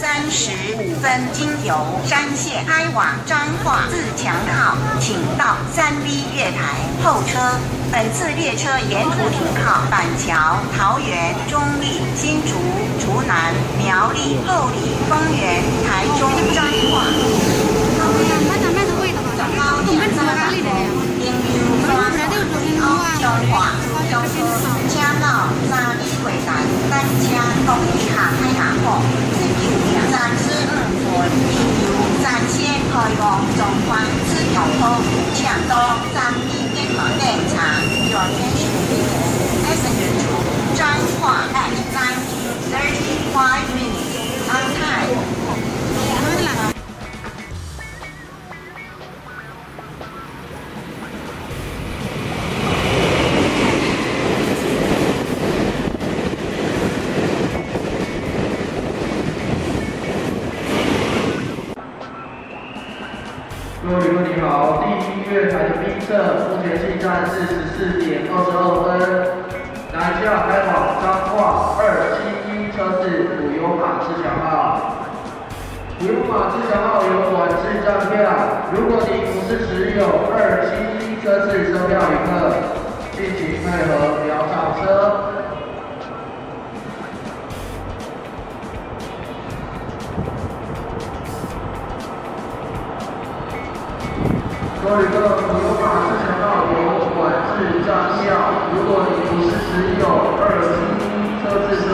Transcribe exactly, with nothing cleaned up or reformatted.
三十五分经由山线开往彰化自强号，请到三 B 月台候车。本次列车沿途停靠板桥、桃园、中立、新竹、竹南、苗栗、后里、丰原、台中、彰化。高铁三站应由山线彰化。中车请到三 B 月台等车，公里下开下货。三十五分应由山线开往中环自由坡，请到三 B 月台列车。Your attention please. Passenger to 彰化 at nineteen thirty-five minutes on time. 各位旅客你好，第一月台的宾客，目前进站是十四点二十二分，南下开往彰化二七一车次普悠玛自强号。普悠玛自强号有管制站票，如果你不是持有二七一车次车票旅客，敬请配合不要上车。各位旅客，普悠玛自强号有管制站票，如果你不是持有二七一车次